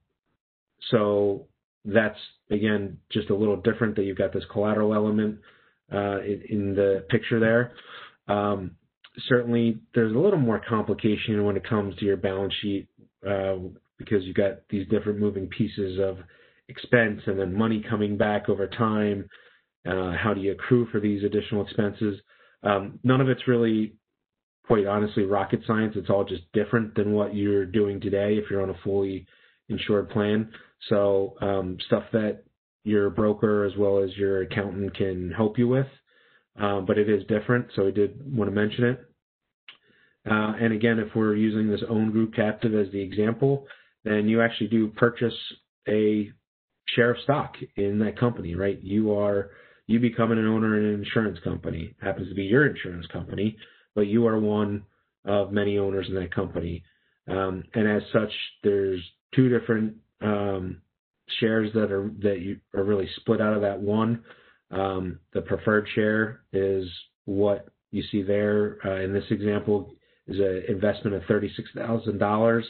so that's, again, just a little different that you've got this collateral element uh, in, in the picture there. Um, certainly, there's a little more complication when it comes to your balance sheet uh, because you've got these different moving pieces of expense and then money coming back over time. Uh, how do you accrue for these additional expenses? Um, none of it's really, quite honestly, rocket science. It's all just different than what you're doing today if you're on a fully insured plan. So um, stuff that your broker as well as your accountant can help you with, um, but it is different. So I did want to mention it. Uh, and again, if we're using this own group captive as the example, then you actually do purchase a share of stock in that company, right? You are you becoming an owner in an insurance company. It happens to be your insurance company, but you are one of many owners in that company. Um, and as such, there's two different um, shares that are that you are really split out of that one. Um, the preferred share is what you see there uh, in this example is an investment of thirty-six thousand dollars,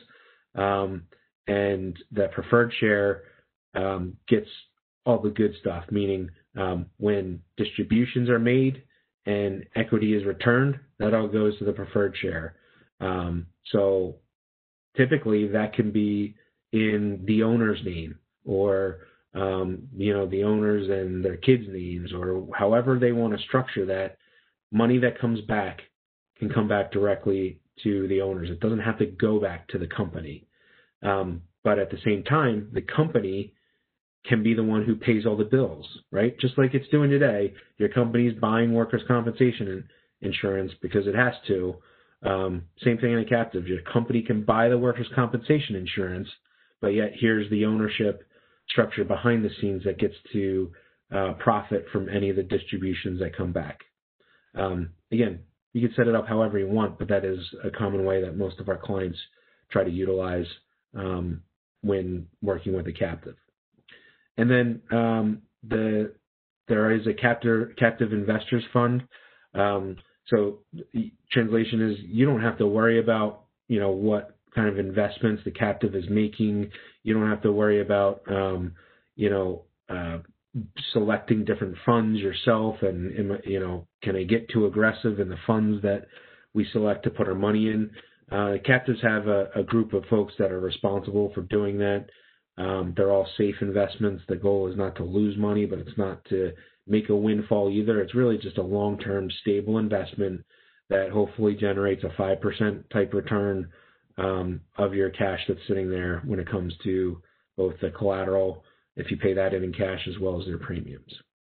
um, and that preferred share um, gets all the good stuff, meaning um, when distributions are made and equity is returned, that all goes to the preferred share. Um, so typically that can be in the owner's name or, um, you know, the owners and their kids' names or however they want to structure that. Money that comes back can come back directly to the owners. It doesn't have to go back to the company. Um, but at the same time, the company can be the one who pays all the bills, right? Just like it's doing today. Your company's buying workers' compensation insurance because it has to. Um, same thing in a captive. Your company can buy the workers' compensation insurance, but yet here's the ownership structure behind the scenes that gets to uh, profit from any of the distributions that come back. Um, again, you can set it up however you want, but that is a common way that most of our clients try to utilize um, when working with a captive. And then um, the there is a captive captive investors fund. Um, so the translation is you don't have to worry about you know what kind of investments the captive is making. You don't have to worry about um, you know uh, selecting different funds yourself and you know can I get too aggressive in the funds that we select to put our money in. Uh, captives have a, a group of folks that are responsible for doing that. Um, they're all safe investments. The goal is not to lose money, but it's not to make a windfall either. It's really just a long-term stable investment that hopefully generates a five percent type return um, of your cash that's sitting there when it comes to both the collateral, if you pay that in in cash, as well as their premiums.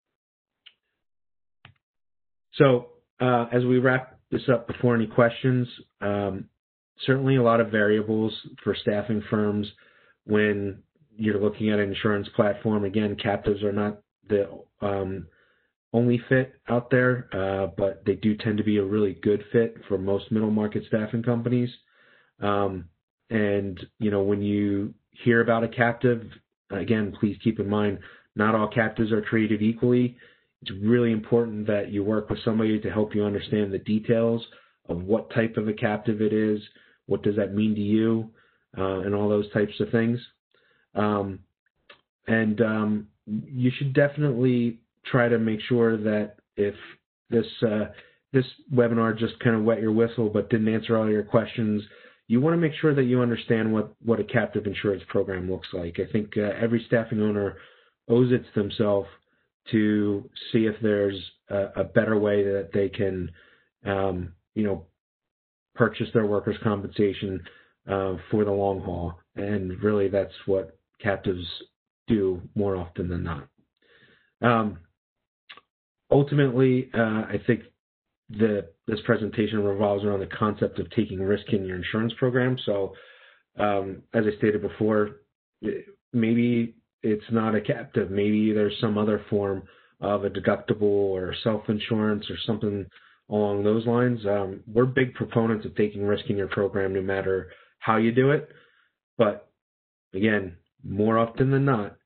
So uh, as we wrap this up before any questions, um, certainly a lot of variables for staffing firms when you're looking at an insurance platform. Again, captives are not the um, only fit out there, uh, but they do tend to be a really good fit for most middle market staffing companies. Um, and, you know, when you hear about a captive, again, please keep in mind, not all captives are treated equally. It's really important that you work with somebody to help you understand the details of what type of a captive it is, what does that mean to you, uh, and all those types of things. Um, and um, you should definitely try to make sure that if this uh, this webinar just kind of wet your whistle but didn't answer all your questions, you want to make sure that you understand what, what a captive insurance program looks like. I think uh, every staffing owner owes it to themselves to see if there's a, a better way that they can, um, you know, purchase their workers' compensation uh, for the long haul. And really that's what captives do more often than not. Um, ultimately, uh, I think the, this presentation revolves around the concept of taking risk in your insurance program. So um, as I stated before, maybe it's not a captive. Maybe there's some other form of a deductible or self-insurance or something along those lines. Um, we're big proponents of taking risk in your program no matter how you do it. But again, more often than not,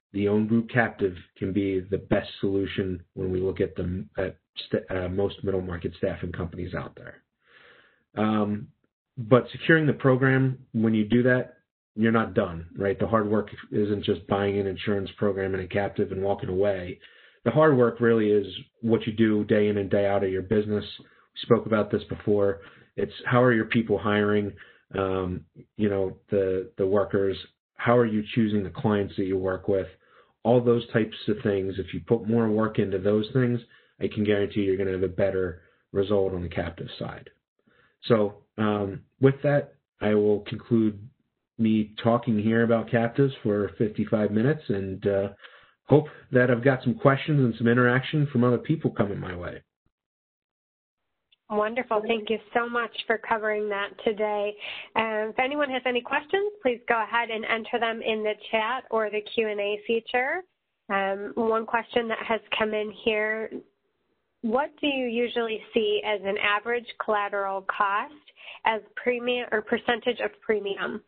the own group captive can be the best solution when we look at the at st- uh, most middle market staffing companies out there. Um, but securing the program, when you do that, you're not done, right? The hard work isn't just buying an insurance program and a captive and walking away. The hard work really is what you do day in and day out of your business. We spoke about this before. It's how are your people hiring, um, you know, the the workers? How are you choosing the clients that you work with? All those types of things. If you put more work into those things, I can guarantee you're going to have a better result on the captive side. So um, with that, I will conclude me talking here about captives for fifty-five minutes, and uh, hope that I've got some questions and some interaction from other people coming my way. Wonderful. Thank you so much for covering that today. Um, if anyone has any questions, please go ahead and enter them in the chat or the Q and A feature. Um, one question that has come in here, what do you usually see as an average collateral cost as premium or percentage of premium?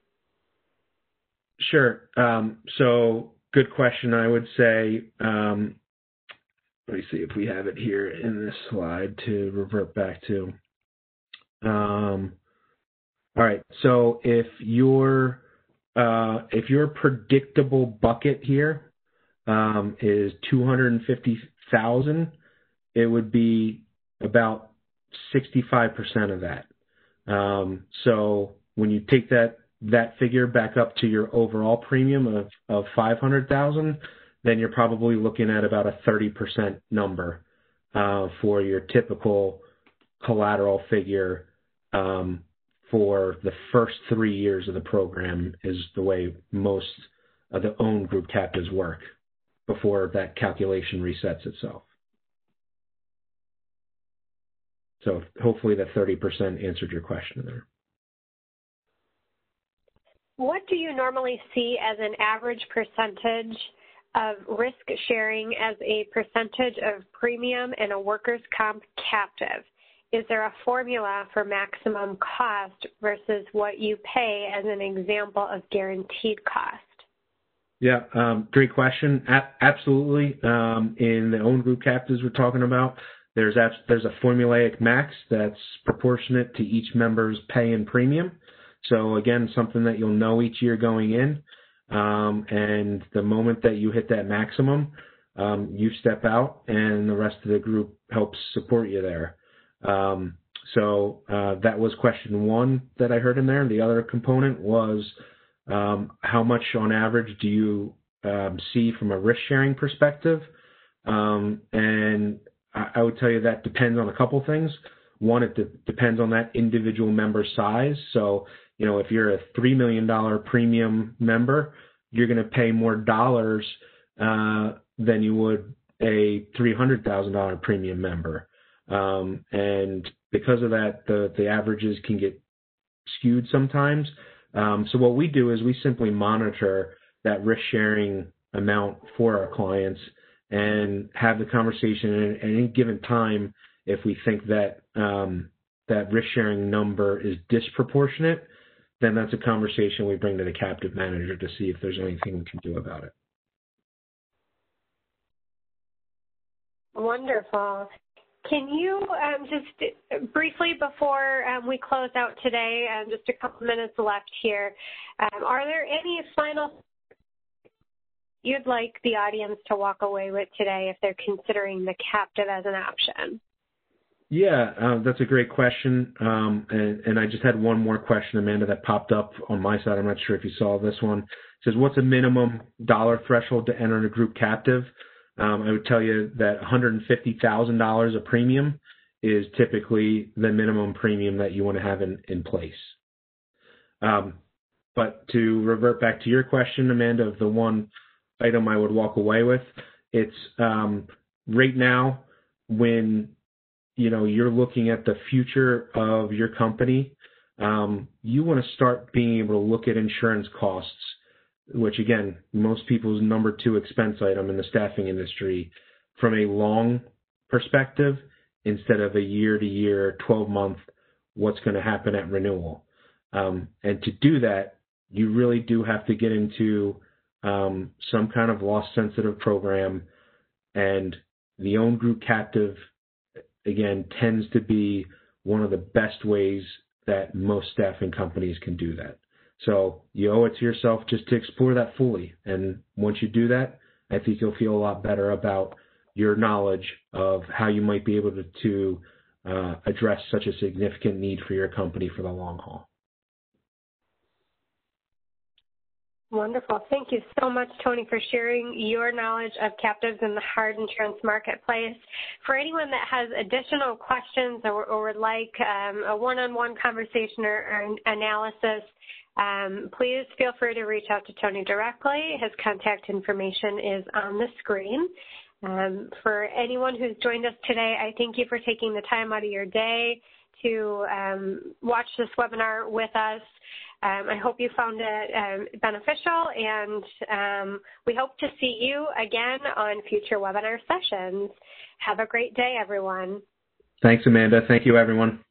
Sure. Um, so good question. I would say, um, let me see if we have it here in this slide to revert back to. Um, all right. So if your uh, if your predictable bucket here um, is two hundred fifty thousand, it would be about sixty-five percent of that. Um, so when you take that that figure back up to your overall premium of, of five hundred thousand, then you're probably looking at about a thirty percent number uh, for your typical collateral figure um, for the first three years of the program is the way most of the own group captives work before that calculation resets itself. So hopefully that thirty percent answered your question there. What do you normally see as an average percentage of risk sharing as a percentage of premium in a workers' comp captive? Is there a formula for maximum cost versus what you pay as an example of guaranteed cost? Yeah, um, great question. A- absolutely. Um, in the own group captives we're talking about, there's abs- there's a formulaic max that's proportionate to each member's pay and premium. So again, something that you'll know each year going in. Um, and the moment that you hit that maximum, um, you step out and the rest of the group helps support you there. Um, so uh, that was question one that I heard in there. The other component was um, how much on average do you um, see from a risk sharing perspective? Um, and I, I would tell you that depends on a couple things. One, it de- depends on that individual member size. So, you know, if you're a three million dollars premium member, you're going to pay more dollars uh, than you would a three hundred thousand dollars premium member. Um, and because of that, the, the averages can get skewed sometimes. Um, so what we do is we simply monitor that risk sharing amount for our clients and have the conversation at any given time. If we think that um, that risk sharing number is disproportionate, then that's a conversation we bring to the captive manager to see if there's anything we can do about it. Wonderful. Can you um, just briefly before um, we close out today, um, just a couple minutes left here, um, are there any final you'd like the audience to walk away with today if they're considering the captive as an option? Yeah, uh, that's a great question. Um, and, and I just had one more question, Amanda, that popped up on my side. I'm not sure if you saw this one. It says, what's a minimum dollar threshold to enter a group captive? Um, I would tell you that one hundred fifty thousand dollars a premium is typically the minimum premium that you want to have in, in place. Um, but to revert back to your question, Amanda, of the one item I would walk away with, it's um, right now when you know, you're looking at the future of your company, um, you want to start being able to look at insurance costs, which again, most people's number two expense item in the staffing industry, from a long perspective instead of a year to year, twelve month, what's going to happen at renewal. Um, and to do that, you really do have to get into um, some kind of loss-sensitive program, and the own group captive, again, tends to be one of the best ways that most staffing companies can do that. So you owe it to yourself just to explore that fully. And once you do that, I think you'll feel a lot better about your knowledge of how you might be able to, to uh, address such a significant need for your company for the long haul. Wonderful. Thank you so much, Tony, for sharing your knowledge of captives in the hard insurance marketplace. For anyone that has additional questions or, or would like um, a one-on-one conversation or, or an analysis, um, please feel free to reach out to Tony directly. His contact information is on the screen. Um, for anyone who's joined us today, I thank you for taking the time out of your day to um, watch this webinar with us. Um, I hope you found it um, beneficial, and um, we hope to see you again on future webinar sessions. Have a great day, everyone. Thanks, Amanda. Thank you, everyone.